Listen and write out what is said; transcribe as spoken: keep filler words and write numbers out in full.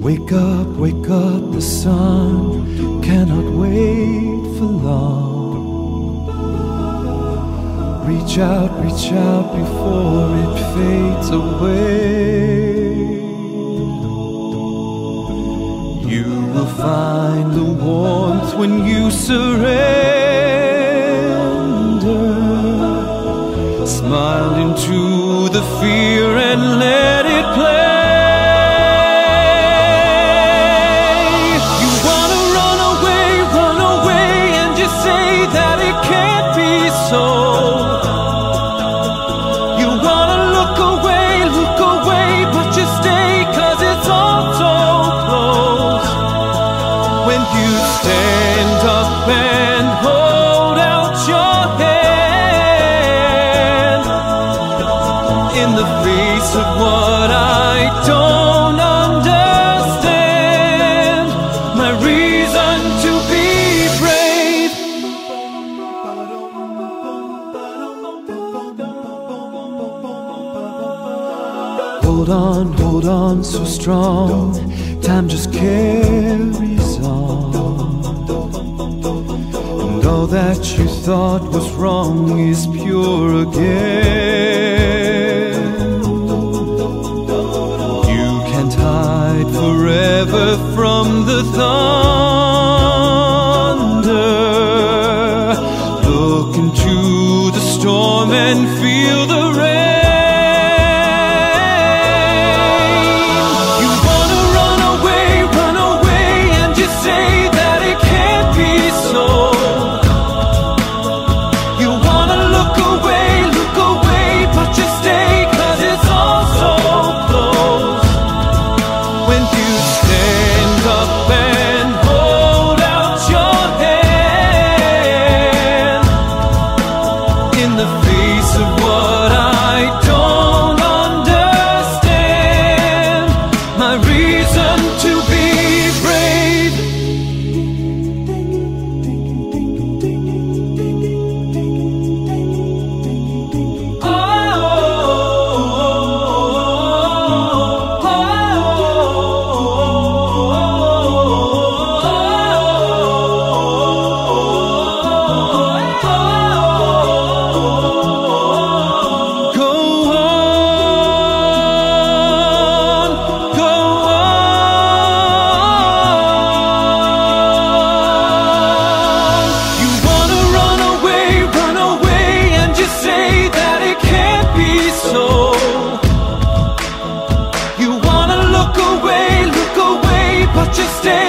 Wake up, wake up, the sun cannot wait for long. Reach out, reach out before it fades away. You will find the warmth when you surrender. Smile into the fear and let it play. Stand up and hold out your hand in the face of what I don't understand. My reason to be brave. Hold on, hold on, so strong. Time just carries on. All that you thought was wrong is pure again. You can't hide forever from the thunder. Look into the storm and feel the rain. You wanna run away, run away, and just say that it can't be so. Just stay.